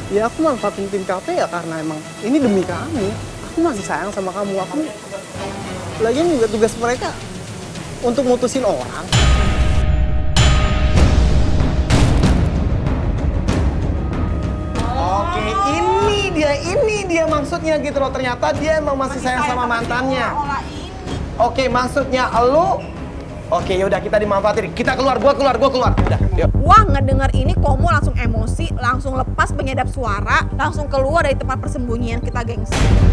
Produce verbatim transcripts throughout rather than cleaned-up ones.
Ya aku manfaatin tim kafe ya karena emang ini demi kamu. Aku masih sayang sama kamu. Aku lagian juga tugas mereka untuk mutusin orang. Oke, ini dia, ini dia maksudnya gitu loh. Ternyata dia emang masih sayang sama mantannya. Oke, maksudnya elu. Oke, yaudah kita dimanfaatin. Kita keluar, gua keluar, gua keluar. Udah, yuk. Wah, ngedenger ini Komo langsung emosi, langsung lepas penyedap suara, langsung keluar dari tempat persembunyian kita, gengs.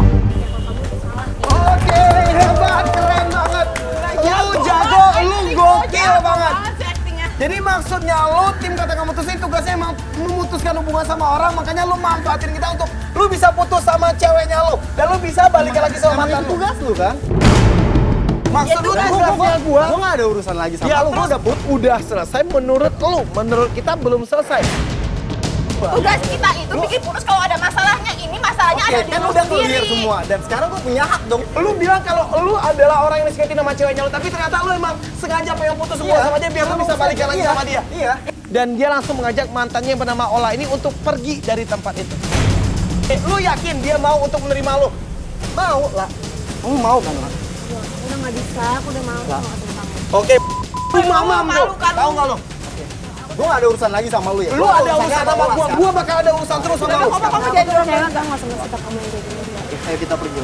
Oke, hebat, keren banget. Lu jago, lu gokil banget. Jadi maksudnya lu tim kata kamu tuh tugasnya emang memutuskan hubungan sama orang, makanya lu manfaatin kita untuk lu bisa putus sama ceweknya lu dan lu bisa balik lagi sama mantan lu. Tugas lu kan? Maksud lu tugasnya gua, gua gak ada urusan lagi sama lu. Gua udah put, udah selesai menurut lu, menurut kita belum selesai. Tugas kita itu bikin putus kalau ada masalahnya. Ini masalahnya ada di kan lu udah sendiri. clear semua dan sekarang gua punya hak dong. Lu bilang kalau lu adalah orang yang disakitin sama ceweknya lu, tapi ternyata lu emang sengaja pengen putus semua sama dia biar lu bisa balikan lagi sama dia. Iya. Dan dia langsung mengajak mantannya yang bernama Ola ini untuk pergi dari tempat itu. Eh, lu yakin dia mau untuk menerima lu? Mau lah. Kamu mau kan, Lah? Udah nggak bisa, aku udah malu sama kamu. Oke, lu mamam lu, tahu nggak lu? Gue gak ada urusan lagi sama lu ya. Lu ada urusan sama gua, gua bakal ada urusan terus sama lu. Kamu kamu jadi orang Saya nggak sama sikap kamu yang kayak gini. Ayo kita pergi.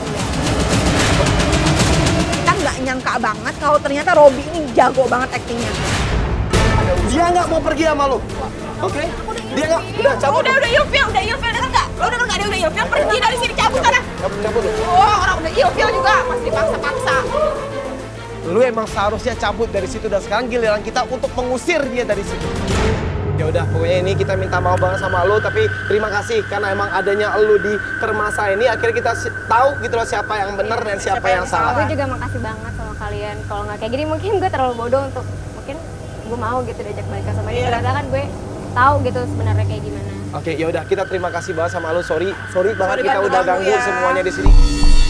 Kita nggak nyangka banget kalau ternyata Robby ini jago banget aktingnya. Dia nggak mau pergi sama lu, oke? Dia nggak, udah cabut. Udah udah ilfil, udah ilfil denger nggak? Lo denger nggak dia udah ilfil? Pergi dari sini, cabut sana. Cabut, cabut lu. Oh, orang udah ilfil juga masih dipaksa-paksa. Lu emang seharusnya cabut dari situ dan sekarang giliran kita untuk mengusir dia dari situ. Ya udah, pokoknya ini kita minta maaf banget sama lu, tapi terima kasih karena emang adanya lu di permasalahan ini akhirnya kita tahu gitu loh siapa yang benar dan siapa, siapa yang, yang salah. Gue juga makasih banget sama kalian. Kalau nggak kayak gini mungkin gue terlalu bodoh untuk mungkin gue mau gitu diajak balikan sama dia. Ternyata kan gue tahu gitu sebenarnya kayak gimana. Oke, ya udah kita terima kasih banget sama lu. Sorry, sorry banget Sorry kita banget udah ganggu ganggu ya. semuanya di sini.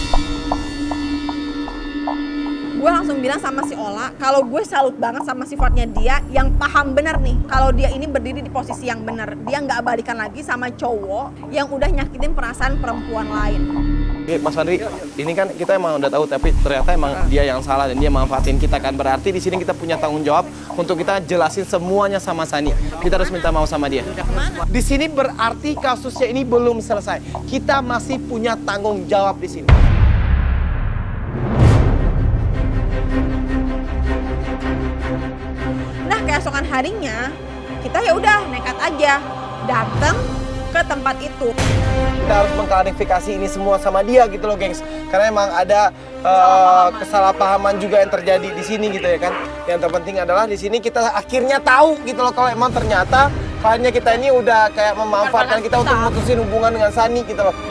Gue langsung bilang sama si Ola, kalau gue salut banget sama sifatnya dia yang paham bener nih. Kalau dia ini berdiri di posisi yang bener. Dia nggak balikan lagi sama cowok yang udah nyakitin perasaan perempuan lain. Oke, Mas Fadri, ini kan kita emang udah tahu, tapi ternyata emang dia yang salah dan dia manfaatin kita kan. Berarti di sini kita punya tanggung jawab untuk kita jelasin semuanya sama Sani. Kita harus minta maaf sama dia. Di sini berarti kasusnya ini belum selesai. Kita masih punya tanggung jawab di sini. Nah, keesokan harinya kita ya udah nekat aja datang ke tempat itu. Kita harus mengklarifikasi ini semua sama dia gitu loh, gengs. Karena emang ada uh, kesalahpahaman juga yang terjadi di sini gitu ya kan. Yang terpenting adalah di sini kita akhirnya tahu gitu loh kalau emang ternyata kliennya kita ini udah kayak memanfaatkan kita untuk memutusin hubungan dengan Sani gitu loh.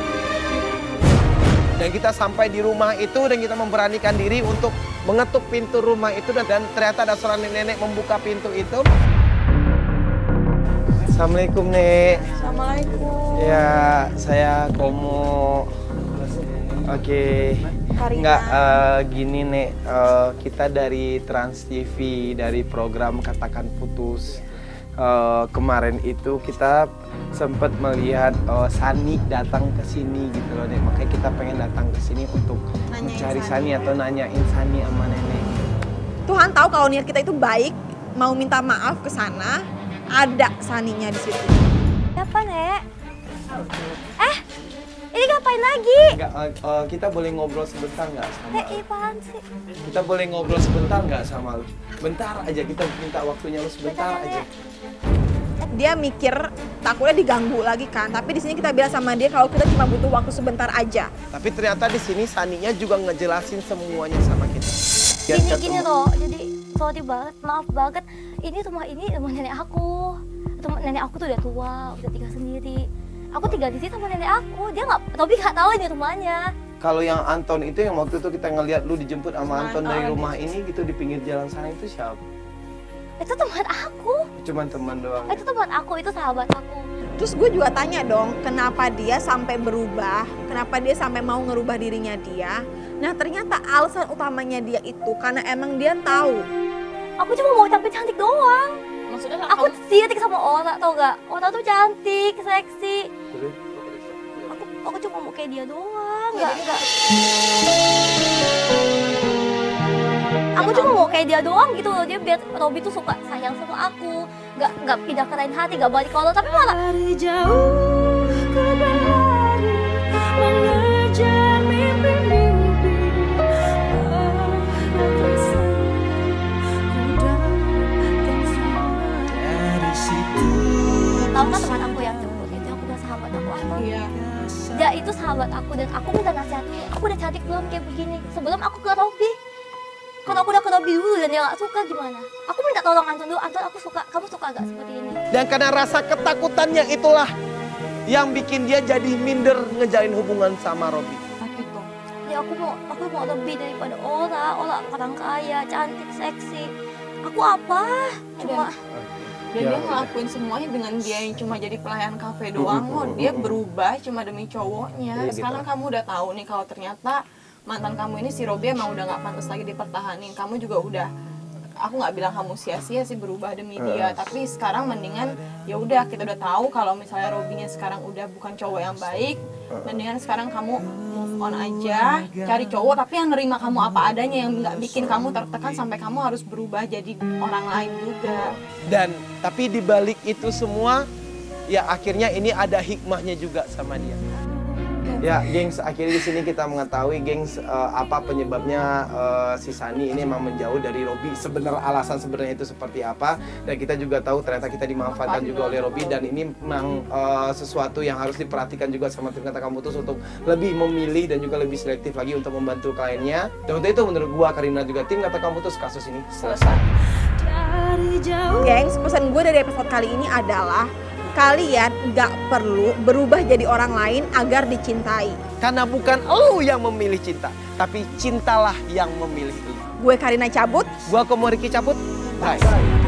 Dan kita sampai di rumah itu dan kita memberanikan diri untuk mengetuk pintu rumah itu dan, dan ternyata ada seorang nenek membuka pintu itu. Assalamualaikum, Nek. Assalamualaikum. Ya, saya Komo. Oke. Enggak, uh, gini, Nek. Uh, kita dari Trans T V, dari program Katakan Putus. Uh, kemarin itu kita sempat melihat uh, Sani datang ke sini gitu loh, Nek. Makanya kita pengen datang ke sini untuk nanyain mencari Sani. Sani atau nanyain Sani sama Nenek. Tuhan tahu kalau niat kita itu baik, mau minta maaf ke sana, ada Saninya di situ. Siapa, Nek? Eh, ini ngapain lagi? Enggak, uh, uh, kita boleh ngobrol sebentar nggak sama? Nek, apaan sih? Kita boleh ngobrol sebentar nggak sama lu? Bentar aja, kita minta waktunya lu sebentar aja. Dia mikir takutnya diganggu lagi kan, tapi di sini kita bilang sama dia kalau kita cuma butuh waktu sebentar aja. Tapi ternyata di sini Saninya juga ngejelasin semuanya sama kita. Gini gini loh, jadi sorry banget, maaf banget. Ini rumah ini rumah nenek aku. Rumah nenek aku tuh udah tua, udah tinggal sendiri. Aku tinggal di sini sama nenek aku. Dia nggak, Robby nggak tahu ini rumahnya. Kalau yang Anton itu yang waktu itu kita ngeliat lu dijemput sama Anton Anton dari rumah ini gitu di pinggir jalan sana itu siapa? Itu teman aku. Cuman teman doang. Itu teman aku, itu sahabat aku. Terus gue juga tanya dong, kenapa dia sampai berubah? Kenapa dia sampai mau ngerubah dirinya dia? Nah ternyata alasan utamanya dia itu karena emang dia tahu. Aku cuma mau tampil cantik doang. Maksudnya aku sirik sama orang, tau gak? Orang tuh cantik, seksi. Aku aku cuma mau kayak dia doang, nggak nggak. Aku cuma mau kayak dia doang gitu loh. Dia biar Robby tuh suka sayang sama aku, nggak nggak pindah ke lain hati, nggak balik kalau tapi malah Dari jauh ku berlari mengejar mimpi-mimpi. Harap bisa ku dapatkan semua dari situ. tahu kan teman aku yang jemput itu aku udah sahabat aku apa? Iya. Dia itu sahabat aku dan aku minta nasihat dia. Aku udah cantik belum kayak begini sebelum aku ke Robby. Kalau aku udah ke Robby dulu dan dia gak suka gimana? Aku minta tolong Anton dulu, Anton aku suka, kamu suka gak seperti ini? Dan karena rasa ketakutannya itulah yang bikin dia jadi minder ngejalin hubungan sama Robby. Sakit kok. Ya aku mau, aku mau lebih daripada Ola, Ola orang kaya, cantik, seksi. Aku apa? Cuma Dan dia ngelakuin semuanya dengan dia yang cuma jadi pelayan kafe doang loh. Dia berubah cuma demi cowoknya. Iya, gitu. Sekarang kamu udah tahu nih kalau ternyata mantan kamu ini si Robby emang udah nggak pantas lagi dipertahanin. Kamu juga udah, aku nggak bilang kamu sia-sia sih berubah demi dia. Tapi sekarang mendingan ya udah kita udah tahu kalau misalnya Robby-nya sekarang udah bukan cowok yang baik. Mendingan sekarang kamu move on aja, cari cowok tapi yang nerima kamu apa adanya, yang nggak bikin kamu tertekan sampai kamu harus berubah jadi orang lain juga. Dan tapi di balik itu semua, ya akhirnya ini ada hikmahnya juga sama dia. Ya, gengs, akhirnya di sini kita mengetahui, gengs, uh, apa penyebabnya uh, si Sunny ini emang menjauh dari Robby. Sebenarnya alasan sebenarnya itu seperti apa? Dan kita juga tahu ternyata kita dimanfaatkan juga oleh Robby, dan ini memang uh, sesuatu yang harus diperhatikan juga sama tim Kata Kamutus untuk lebih memilih dan juga lebih selektif lagi untuk membantu kliennya. Dan untuk itu menurut gua, Karina juga tim Kata Kamutus, kasus ini selesai. Dari jauh Gengs, pesan gue dari episode kali ini adalah kalian nggak perlu berubah jadi orang lain agar dicintai. Karena bukan elu yang memilih cinta, tapi cintalah yang memilih elu. Gue Karina cabut. Gua Komoriki cabut. Bye.